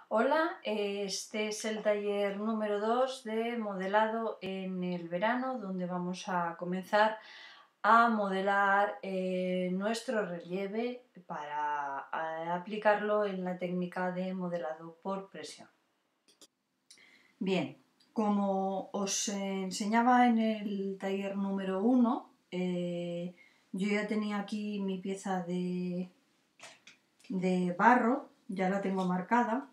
Hola, este es el taller número 2 de modelado en el verano, donde vamos a comenzar a modelar nuestro relieve para aplicarlo en la técnica de modelado por presión. Bien, como os enseñaba en el taller número 1, yo ya tenía aquí mi pieza de barro, ya la tengo marcada,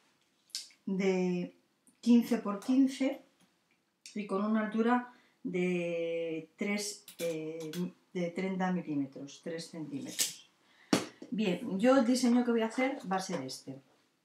de 15 por 15 y con una altura de 30 milímetros, 3 centímetros. Bien, yo el diseño que voy a hacer va a ser este.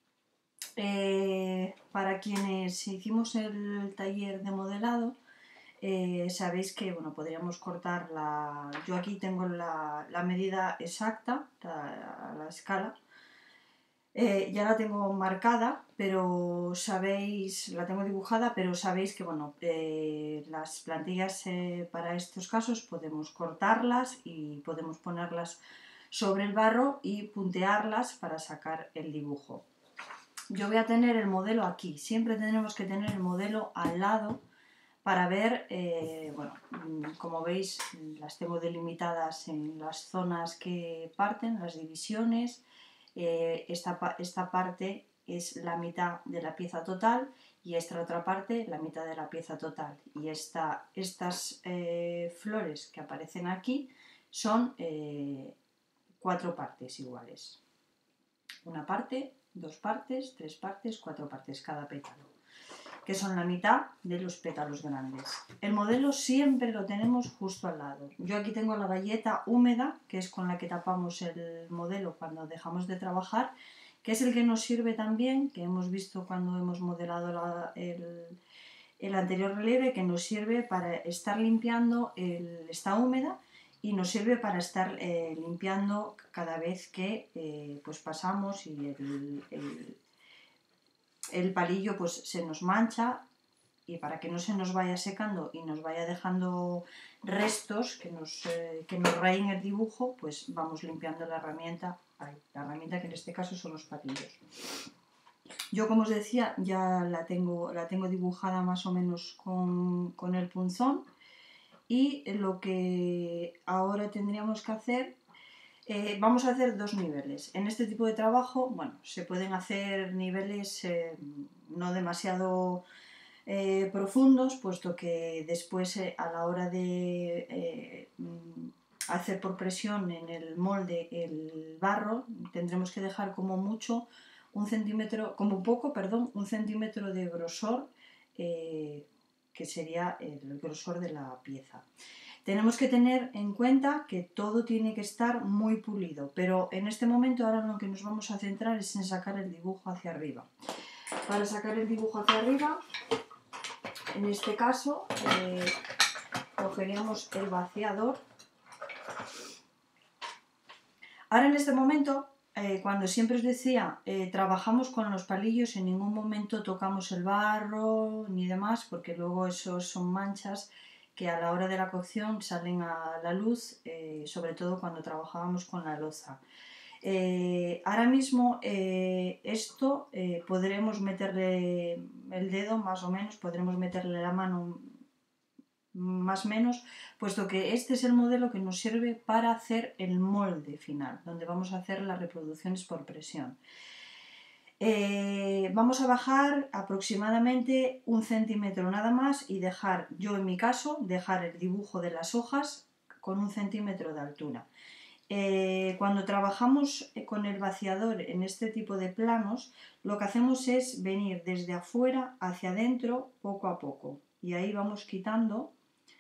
Para quienes hicimos el taller de modelado, sabéis que podríamos cortar yo aquí tengo la medida exacta, la escala. Ya la tengo marcada, pero sabéis, la tengo dibujada, pero sabéis que las plantillas para estos casos podemos cortarlas y podemos ponerlas sobre el barro y puntearlas para sacar el dibujo. Yo voy a tener el modelo aquí, siempre tenemos que tener el modelo al lado para ver, como veis, las tengo delimitadas en las zonas que parten, las divisiones. Esta parte es la mitad de la pieza total y esta otra parte la mitad de la pieza total. Y estas flores que aparecen aquí son 4 partes iguales. Una parte, 2 partes, 3 partes, 4 partes cada pétalo, que son la mitad de los pétalos grandes. El modelo siempre lo tenemos justo al lado. Yo aquí tengo la bayeta húmeda, que es con la que tapamos el modelo cuando dejamos de trabajar, que es el que nos sirve también, que hemos visto cuando hemos modelado el anterior relieve, que nos sirve para estar limpiando esta húmeda y nos sirve para estar limpiando cada vez que pasamos y el palillo se nos mancha, y para que no se nos vaya secando y nos vaya dejando restos que nos rayen el dibujo, pues vamos limpiando la herramienta que en este caso son los palillos. Yo, como os decía, ya la tengo dibujada más o menos con el punzón, y lo que ahora tendríamos que hacer, vamos a hacer 2 niveles. En este tipo de trabajo, se pueden hacer niveles no demasiado profundos, puesto que después a la hora de hacer por presión en el molde el barro, tendremos que dejar como mucho un centímetro de grosor, que sería el grosor de la pieza. Tenemos que tener en cuenta que todo tiene que estar muy pulido, pero en este momento ahora lo que nos vamos a centrar es en sacar el dibujo hacia arriba. Para sacar el dibujo hacia arriba, en este caso, cogeríamos el vaciador. Ahora, en este momento, cuando siempre os decía, trabajamos con los palillos, en ningún momento tocamos el barro ni demás, porque luego esos son manchas que a la hora de la cocción salen a la luz, sobre todo cuando trabajábamos con la loza. Ahora mismo esto podremos meterle el dedo más o menos, podremos meterle la mano más o menos, puesto que este es el modelo que nos sirve para hacer el molde final, donde vamos a hacer las reproducciones por presión. Vamos a bajar aproximadamente 1 centímetro nada más y dejar, yo en mi caso, dejar el dibujo de las hojas con 1 centímetro de altura. Cuando trabajamos con el vaciador en este tipo de planos, lo que hacemos es venir desde afuera hacia adentro poco a poco, y ahí vamos quitando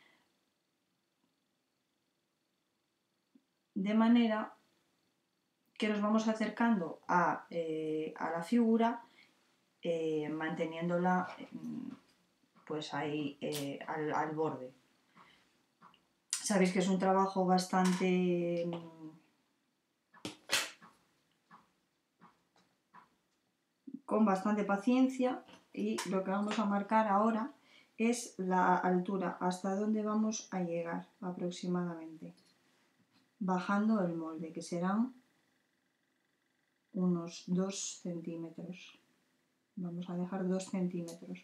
de manera que nos vamos acercando a la figura, manteniéndola pues ahí al borde. Sabéis que es un trabajo bastante con bastante paciencia, y lo que vamos a marcar ahora es la altura, hasta dónde vamos a llegar aproximadamente, bajando el molde, que serán unos 2 centímetros. Vamos a dejar 2 centímetros.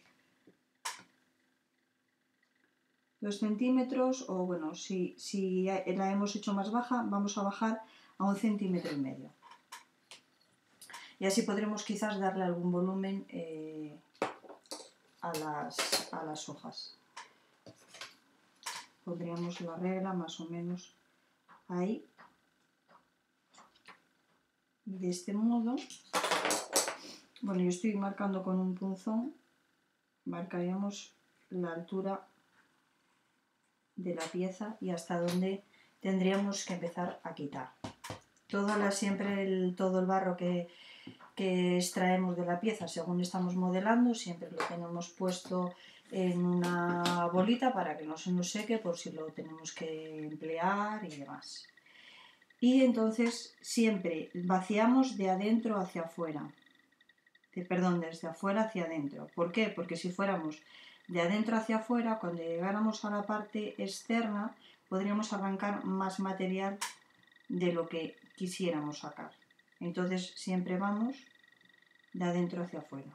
2 centímetros, o bueno, si la hemos hecho más baja, vamos a bajar a 1,5 centímetros. Y así podremos quizás darle algún volumen a las hojas. Pondríamos la regla más o menos ahí. Y de este modo, bueno, yo estoy marcando con un punzón, marcaríamos la altura de la pieza y hasta donde tendríamos que empezar a quitar. Todo el barro que extraemos de la pieza según estamos modelando, siempre lo tenemos puesto en una bolita para que no se nos seque por si lo tenemos que emplear y demás. Y entonces siempre vaciamos de adentro hacia afuera, desde afuera hacia adentro. ¿Por qué? Porque si fuéramos de adentro hacia afuera, cuando llegáramos a la parte externa, podríamos arrancar más material de lo que quisiéramos sacar. Entonces siempre vamos de adentro hacia afuera.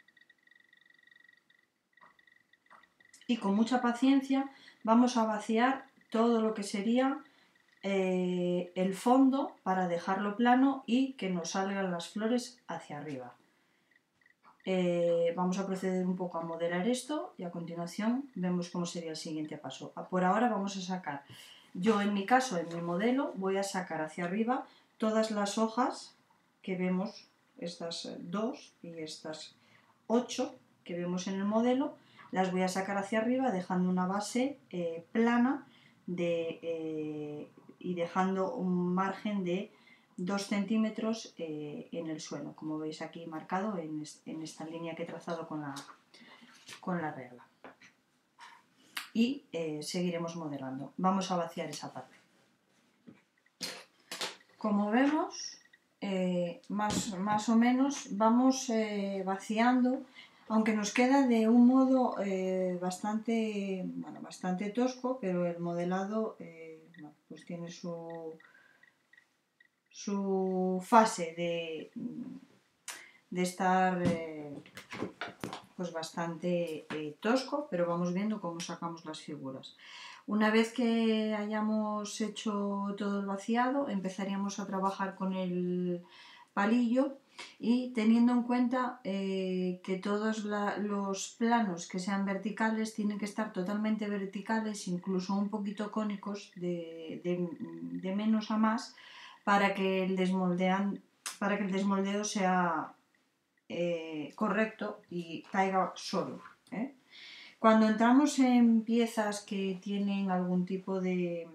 Y con mucha paciencia vamos a vaciar todo lo que sería el fondo para dejarlo plano y que nos salgan las flores hacia arriba. Vamos a proceder un poco a modelar esto y a continuación vemos cómo sería el siguiente paso. Por ahora vamos a sacar, yo en mi caso, en mi modelo, voy a sacar hacia arriba todas las hojas que vemos, estas 2 y estas 8 que vemos en el modelo, las voy a sacar hacia arriba dejando una base plana y dejando un margen de 2 centímetros en el suelo, como veis aquí marcado en esta línea que he trazado con la regla. Y seguiremos modelando. Vamos a vaciar esa parte. Como vemos, más o menos vamos vaciando, aunque nos queda de un modo bastante tosco, pero el modelado pues tiene su fase de estar pues bastante tosco, pero vamos viendo cómo sacamos las figuras. Una vez que hayamos hecho todo el vaciado, empezaríamos a trabajar con el palillo y teniendo en cuenta que todos los planos que sean verticales tienen que estar totalmente verticales, incluso un poquito cónicos, de menos a más, para que el desmoldeo sea correcto y caiga solo. Cuando entramos en piezas que tienen algún tipo de,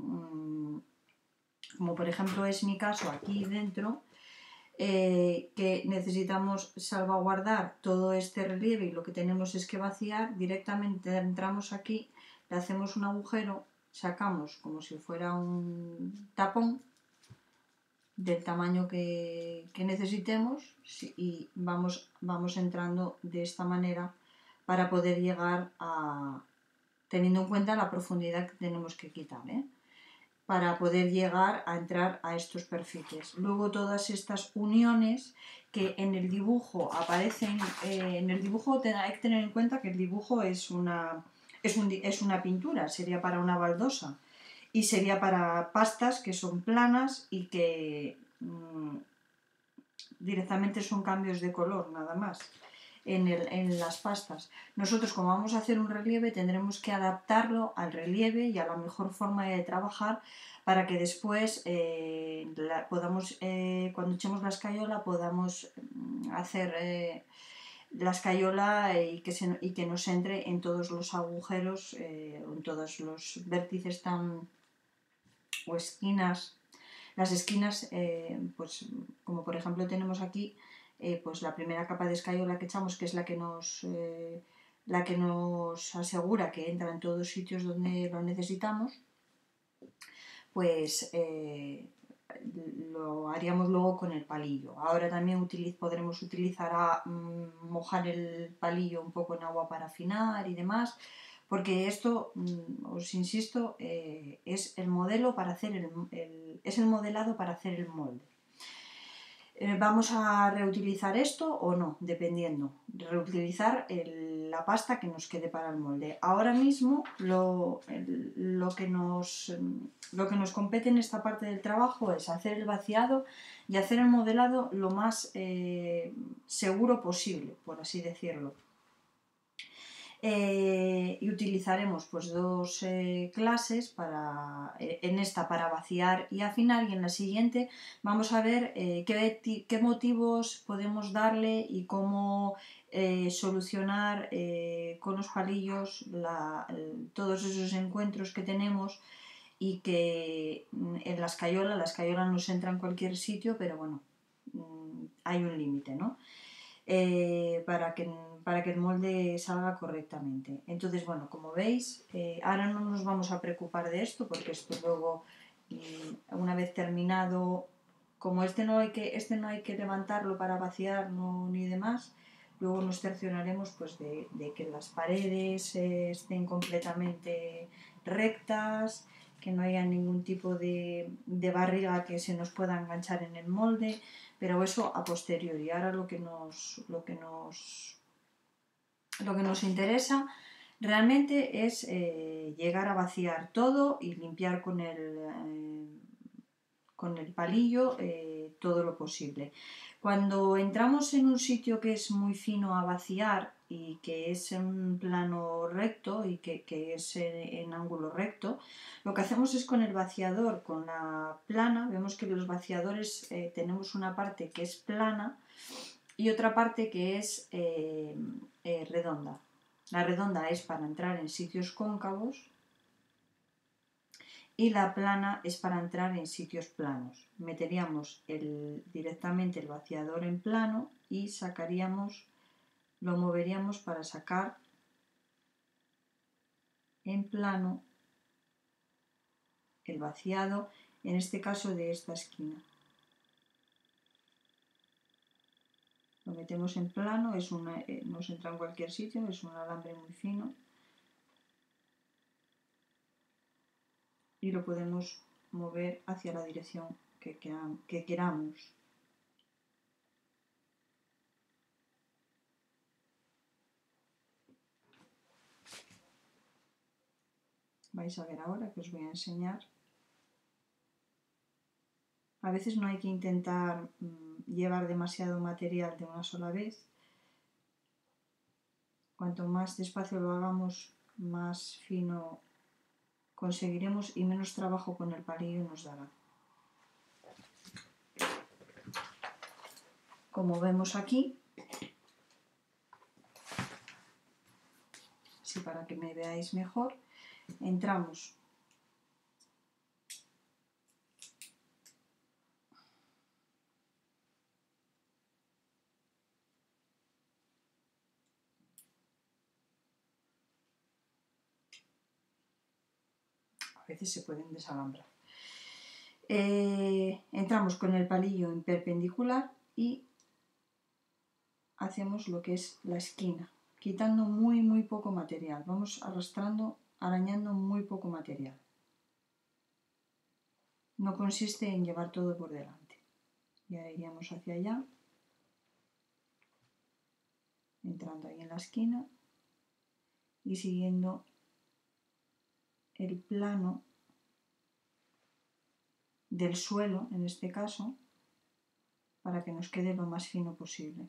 como por ejemplo es mi caso aquí dentro, que necesitamos salvaguardar todo este relieve y lo que tenemos es que vaciar, directamente entramos aquí, le hacemos un agujero, sacamos como si fuera un tapón del tamaño que necesitemos y vamos entrando de esta manera para poder llegar a, teniendo en cuenta la profundidad que tenemos que quitar, para poder llegar a entrar a estos perfiles. Luego todas estas uniones que en el dibujo aparecen, en el dibujo hay que tener en cuenta que el dibujo es una pintura, sería para una baldosa. Y sería para pastas que son planas y que directamente son cambios de color, nada más, en las pastas. Nosotros, como vamos a hacer un relieve, tendremos que adaptarlo al relieve y a la mejor forma de trabajar para que después podamos, cuando echemos la escayola, podamos hacer la escayola y que nos entre en todos los agujeros, en todos los vértices o esquinas. Las esquinas, pues como por ejemplo tenemos aquí, pues la primera capa de escayola que echamos, que es la que nos asegura que entra en todos sitios donde lo necesitamos, pues lo haríamos luego con el palillo. Ahora también podremos utilizar mojar el palillo un poco en agua para afinar y demás, porque esto, os insisto, es el modelo para hacer es el modelado para hacer el molde. ¿Vamos a reutilizar esto o no? Dependiendo. Reutilizar la pasta que nos quede para el molde. Ahora mismo lo que nos compete en esta parte del trabajo es hacer el vaciado y hacer el modelado lo más seguro posible, por así decirlo. Y utilizaremos pues dos clases en esta para vaciar y afinar, y en la siguiente vamos a ver qué motivos podemos darle y cómo solucionar con los palillos todos esos encuentros que tenemos, y que en la escayola nos entra en cualquier sitio, pero bueno, hay un límite, ¿no? Para que el molde salga correctamente. Entonces, bueno, como veis, ahora no nos vamos a preocupar de esto, porque esto luego, una vez terminado, como este no hay que levantarlo para vaciar ni demás, luego nos cercioraremos pues de que las paredes estén completamente rectas, que no haya ningún tipo de barriga que se nos pueda enganchar en el molde, pero eso a posteriori. Ahora lo que nos interesa realmente es llegar a vaciar todo y limpiar con el palillo todo lo posible. Cuando entramos en un sitio que es muy fino a vaciar y que es en un plano recto y que es en ángulo recto, lo que hacemos es con el vaciador, con la plana. Vemos que los vaciadores tenemos una parte que es plana y otra parte que es redonda. La redonda es para entrar en sitios cóncavos y la plana es para entrar en sitios planos. Meteríamos directamente el vaciador en plano y lo moveríamos para sacar en plano el vaciado, en este caso de esta esquina. Lo metemos en plano, nos entra en cualquier sitio, es un alambre muy fino y lo podemos mover hacia la dirección que queramos. Vais a ver ahora que os voy a enseñar. A veces no hay que intentar llevar demasiado material de una sola vez. Cuanto más despacio lo hagamos, más fino conseguiremos y menos trabajo con el palillo nos dará. Como vemos aquí, así para que me veáis mejor, entramos a veces se pueden desalambrar. Entramos con el palillo en perpendicular y hacemos lo que es la esquina, quitando muy poco material. Vamos arrastrando, arañando muy poco material. No consiste en llevar todo por delante. Y ahora iríamos hacia allá, entrando ahí en la esquina y siguiendo el plano del suelo, en este caso, para que nos quede lo más fino posible.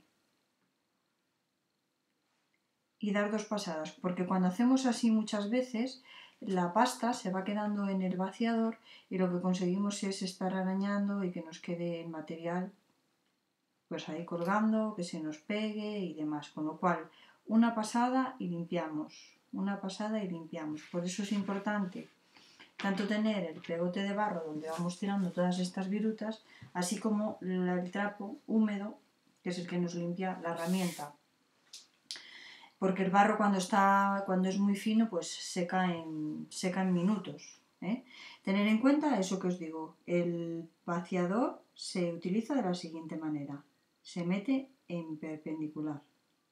Y dar dos pasadas, porque cuando hacemos así muchas veces, la pasta se va quedando en el vaciador y lo que conseguimos es estar arañando y que nos quede el material pues ahí colgando, que se nos pegue y demás. Con lo cual, una pasada y limpiamos, una pasada y limpiamos. Por eso es importante tanto tener el pegote de barro donde vamos tirando todas estas virutas, así como el trapo húmedo, que es el que nos limpia la herramienta. Porque el barro cuando es muy fino, pues seca en minutos. Tener en cuenta eso que os digo, el vaciador se utiliza de la siguiente manera. Se mete en perpendicular.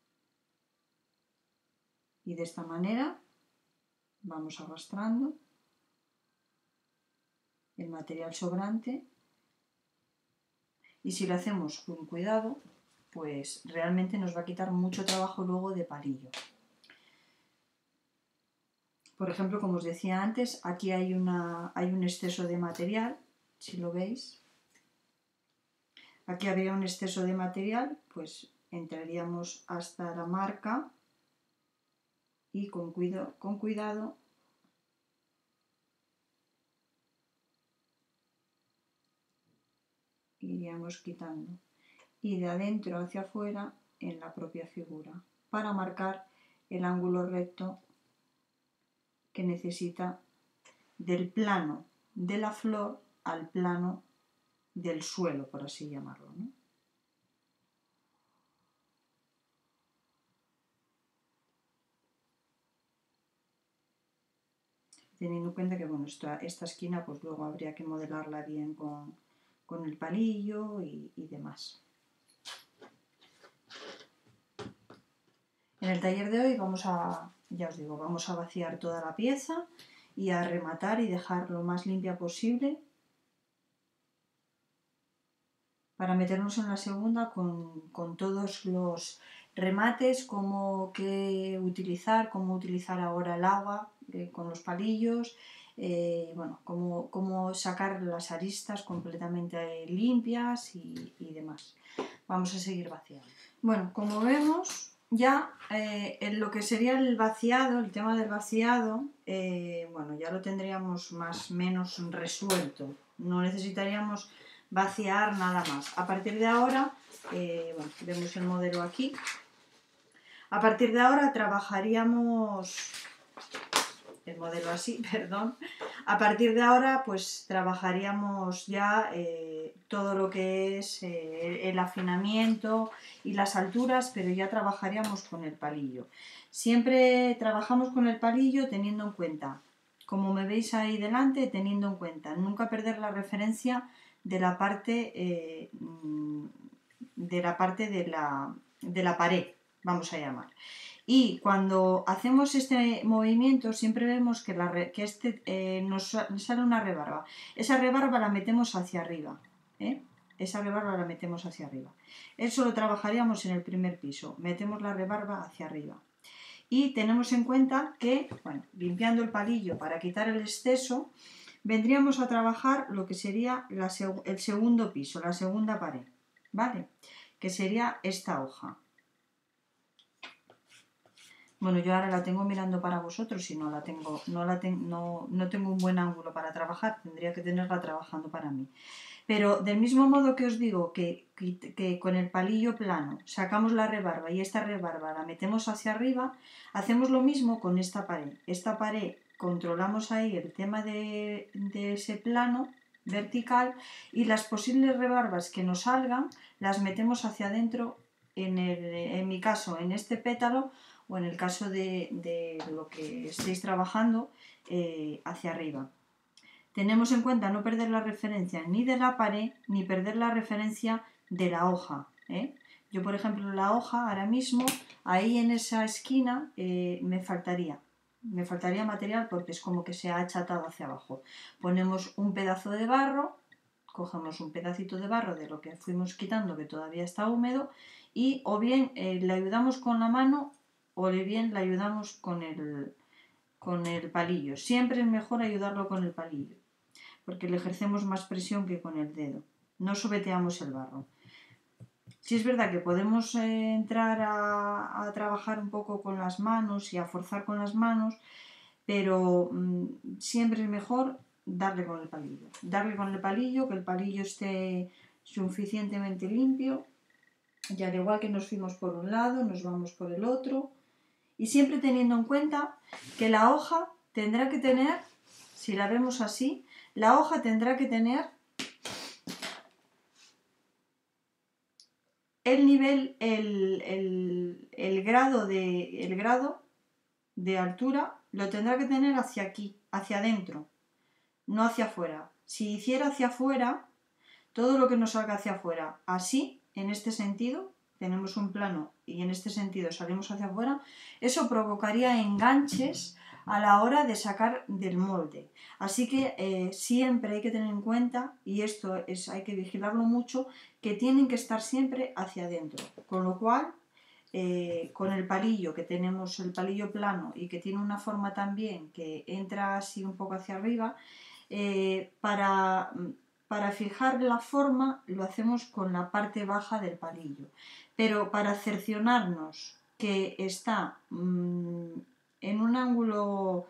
Y de esta manera vamos arrastrando el material sobrante y si lo hacemos con cuidado, pues realmente nos va a quitar mucho trabajo luego de palillo. Por ejemplo, como os decía antes, aquí hay un exceso de material, si lo veis. Aquí habría un exceso de material, pues entraríamos hasta la marca y con cuidado iríamos quitando. Y de adentro hacia afuera en la propia figura, para marcar el ángulo recto que necesita del plano de la flor al plano del suelo, por así llamarlo, ¿no? Teniendo en cuenta que bueno, esta esquina pues luego habría que modelarla bien con el palillo y demás. En el taller de hoy ya os digo, vamos a vaciar toda la pieza y a rematar y dejar lo más limpia posible para meternos en la segunda con todos los remates, cómo utilizar ahora el agua con los palillos, bueno, cómo sacar las aristas completamente limpias y demás. Vamos a seguir vaciando. Bueno, como vemos, ya en lo que sería el vaciado, el tema del vaciado, bueno, ya lo tendríamos más o menos resuelto. No necesitaríamos vaciar nada más. A partir de ahora, bueno, vemos el modelo aquí. A partir de ahora trabajaríamos el modelo así, perdón. A partir de ahora, pues trabajaríamos ya todo lo que es el afinamiento y las alturas, pero ya trabajaríamos con el palillo. Siempre trabajamos con el palillo teniendo en cuenta, como me veis ahí delante, teniendo en cuenta nunca perder la referencia de la parte de la pared, vamos a llamar. Y cuando hacemos este movimiento siempre vemos que nos sale una rebarba. Esa rebarba la metemos hacia arriba. Esa rebarba la metemos hacia arriba. Eso lo trabajaríamos en el primer piso. Metemos la rebarba hacia arriba. Y tenemos en cuenta que, bueno, limpiando el palillo para quitar el exceso, vendríamos a trabajar lo que sería el segundo piso, la segunda pared, ¿vale? Que sería esta hoja. Bueno, yo ahora la tengo mirando para vosotros y no tengo un buen ángulo para trabajar, tendría que tenerla trabajando para mí. Pero del mismo modo que os digo que con el palillo plano sacamos la rebarba y esta rebarba la metemos hacia arriba, hacemos lo mismo con esta pared. Esta pared controlamos ahí el tema de ese plano vertical y las posibles rebarbas que nos salgan las metemos hacia adentro, en mi caso en este pétalo, o en el caso de lo que estéis trabajando, hacia arriba. Tenemos en cuenta no perder la referencia ni de la pared ni perder la referencia de la hoja. Yo, por ejemplo, la hoja ahora mismo, ahí en esa esquina, me faltaría material porque es como que se ha achatado hacia abajo. Ponemos un pedazo de barro, cogemos un pedacito de barro de lo que fuimos quitando que todavía está húmedo y o bien le ayudamos con la mano o bien le ayudamos con el palillo. Siempre es mejor ayudarlo con el palillo, porque le ejercemos más presión que con el dedo. No sobeteamos el barro. Sí es verdad que podemos entrar a trabajar un poco con las manos y a forzar con las manos, pero siempre es mejor darle con el palillo. Darle con el palillo, que el palillo esté suficientemente limpio, y al igual que nos fuimos por un lado, nos vamos por el otro. Y siempre teniendo en cuenta que la hoja tendrá que tener, si la vemos así, la hoja tendrá que tener el nivel, el grado de altura, lo tendrá que tener hacia aquí, hacia adentro, no hacia afuera. Si hiciera hacia afuera, todo lo que nos salga hacia afuera, así, en este sentido, tenemos un plano y en este sentido salimos hacia afuera, eso provocaría enganches a la hora de sacar del molde. Así que siempre hay que tener en cuenta, y esto hay que vigilarlo mucho, que tienen que estar siempre hacia adentro. Con lo cual, con el palillo, que tenemos el palillo plano y que tiene una forma también que entra así un poco hacia arriba, para fijar la forma lo hacemos con la parte baja del palillo. Pero para cerciorarnos que está en un ángulo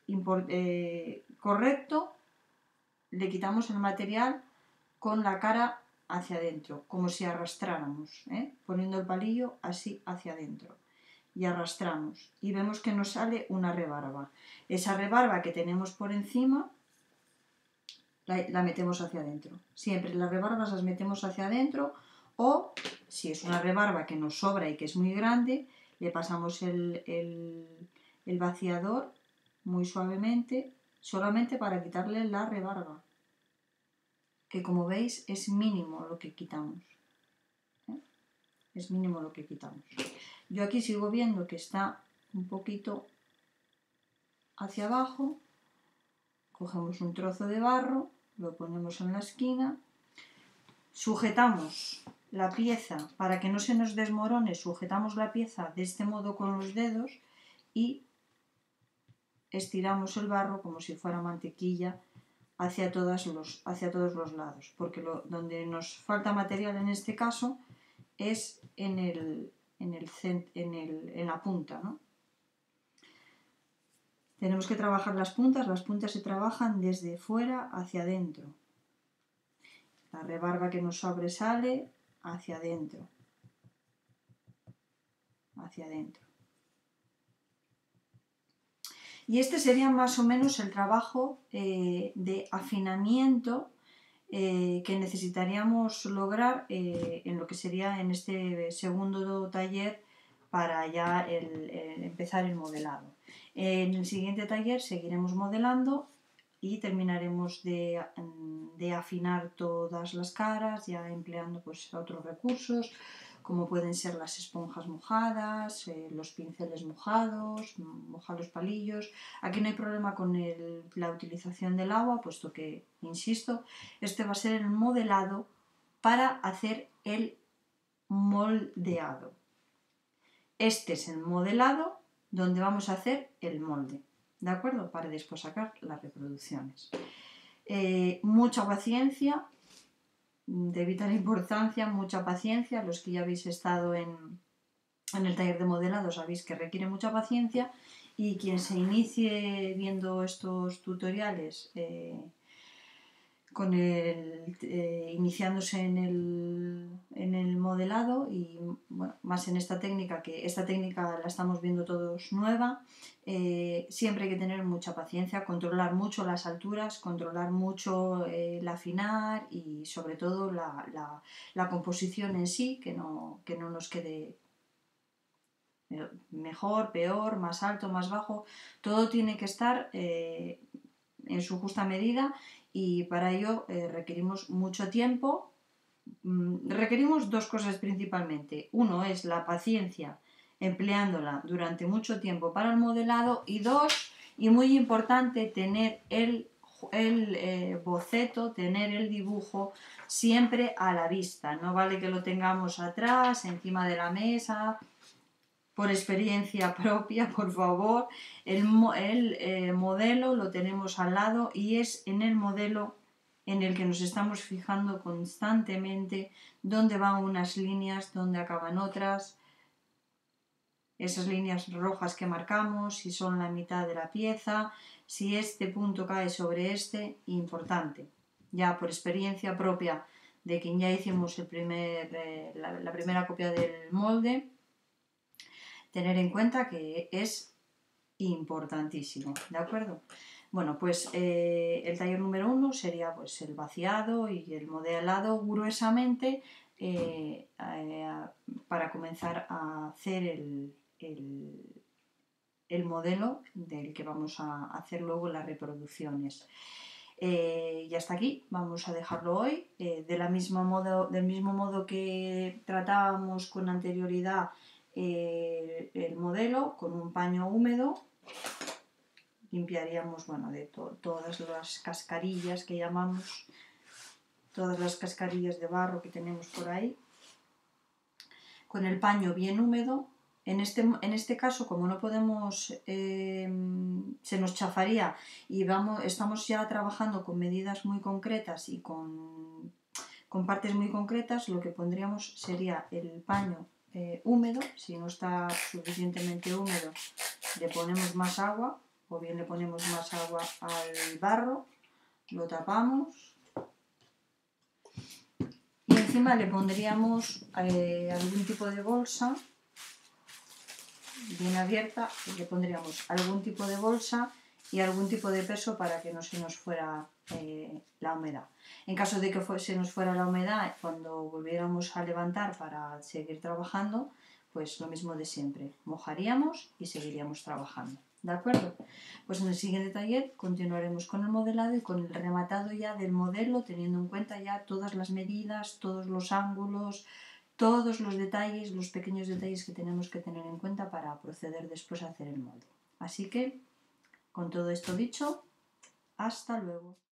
correcto, le quitamos el material con la cara hacia adentro, como si arrastráramos, poniendo el palillo así hacia adentro. Y arrastramos y vemos que nos sale una rebarba. Esa rebarba que tenemos por encima la metemos hacia adentro. Siempre las rebarbas las metemos hacia adentro, o si es una rebarba que nos sobra y que es muy grande, le pasamos el vaciador muy suavemente, solamente para quitarle la rebarba, que como veis es mínimo lo que quitamos. Es mínimo lo que quitamos. Yo aquí sigo viendo que está un poquito hacia abajo. Cogemos un trozo de barro, lo ponemos en la esquina, sujetamos la pieza para que no se nos desmorone, sujetamos la pieza de este modo con los dedos y estiramos el barro como si fuera mantequilla hacia todos los lados, porque donde nos falta material en este caso es en la punta, ¿no? Tenemos que trabajar las puntas se trabajan desde fuera hacia adentro. La rebarba que nos sobresale hacia adentro. Hacia adentro. Y este sería más o menos el trabajo de afinamiento que necesitaríamos lograr en lo que sería en este segundo taller para ya empezar el modelado. En el siguiente taller seguiremos modelando y terminaremos de afinar todas las caras, ya empleando pues otros recursos, como pueden ser las esponjas mojadas, los pinceles mojados, mojar los palillos. Aquí no hay problema con la utilización del agua, puesto que, insisto, este va a ser el modelado para hacer el moldeado. Este es el modelado donde vamos a hacer el molde, ¿de acuerdo? Para después sacar las reproducciones. Mucha paciencia, de vital importancia, mucha paciencia. Los que ya habéis estado en el taller de modelado sabéis que requiere mucha paciencia, y quien se inicie viendo estos tutoriales iniciándose en el modelado y bueno, más en esta técnica, que esta técnica la estamos viendo todos nueva, siempre hay que tener mucha paciencia, controlar mucho las alturas, controlar mucho el afinar y sobre todo la composición en sí, que no nos quede mejor, peor, más alto, más bajo. Todo tiene que estar en su justa medida, y para ello requerimos mucho tiempo. Requerimos dos cosas principalmente. Uno es la paciencia, empleándola durante mucho tiempo para el modelado, y dos, y muy importante, tener el boceto, tener el dibujo siempre a la vista. No vale que lo tengamos atrás, encima de la mesa. Por experiencia propia, por favor, el modelo lo tenemos al lado, y es en el modelo en el que nos estamos fijando constantemente dónde van unas líneas, dónde acaban otras, esas líneas rojas que marcamos, si son la mitad de la pieza, si este punto cae sobre este. Importante, ya por experiencia propia de quien ya hicimos la primera copia del molde, tener en cuenta que es importantísimo, ¿de acuerdo? Bueno, pues el taller número 1 sería pues el vaciado y el modelado gruesamente para comenzar a hacer el modelo del que vamos a hacer luego las reproducciones. Y hasta aquí vamos a dejarlo hoy. Del mismo modo que tratábamos con anterioridad el modelo, con un paño húmedo, limpiaríamos, bueno, de todas las cascarillas que llamamos, todas las cascarillas de barro que tenemos por ahí, con el paño bien húmedo. En este caso, como no podemos, se nos chafaría y estamos ya trabajando con medidas muy concretas y con partes muy concretas, lo que pondríamos sería el paño húmedo. Si no está suficientemente húmedo, le ponemos más agua, o bien le ponemos más agua al barro, lo tapamos y encima le pondríamos algún tipo de bolsa bien abierta, y le pondríamos algún tipo de bolsa y algún tipo de peso para que no se nos fuera la humedad. En caso de que se nos fuera la humedad cuando volviéramos a levantar para seguir trabajando, pues lo mismo de siempre, mojaríamos y seguiríamos trabajando. ¿De acuerdo? Pues en el siguiente taller continuaremos con el modelado y con el rematado ya del modelo, teniendo en cuenta ya todas las medidas, todos los ángulos, todos los detalles, los pequeños detalles que tenemos que tener en cuenta para proceder después a hacer el molde. Así que, con todo esto dicho, hasta luego.